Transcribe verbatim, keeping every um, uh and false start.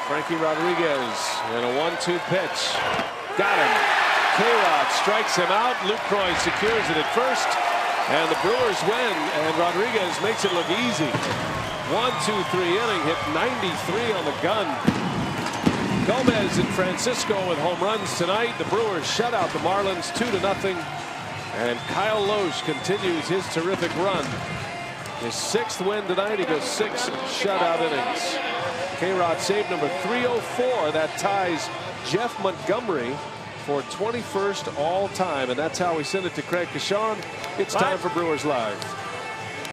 Frankie Rodriguez and a one two pitch. Got him. K-Rod strikes him out. Lucroy secures it at first. And the Brewers win. And Rodriguez makes it look easy. One, two, three inning. Hit ninety-three on the gun. Gomez and Francisco with home runs tonight. The Brewers shut out the Marlins two to nothing. And Kyle Loesch continues his terrific run. His sixth win tonight. He goes six shutout innings. K-Rod save number three oh four. That ties Jeff Montgomery for twenty-first all time. And that's how we send it to Craig Kashawn. It's time for Brewers Live.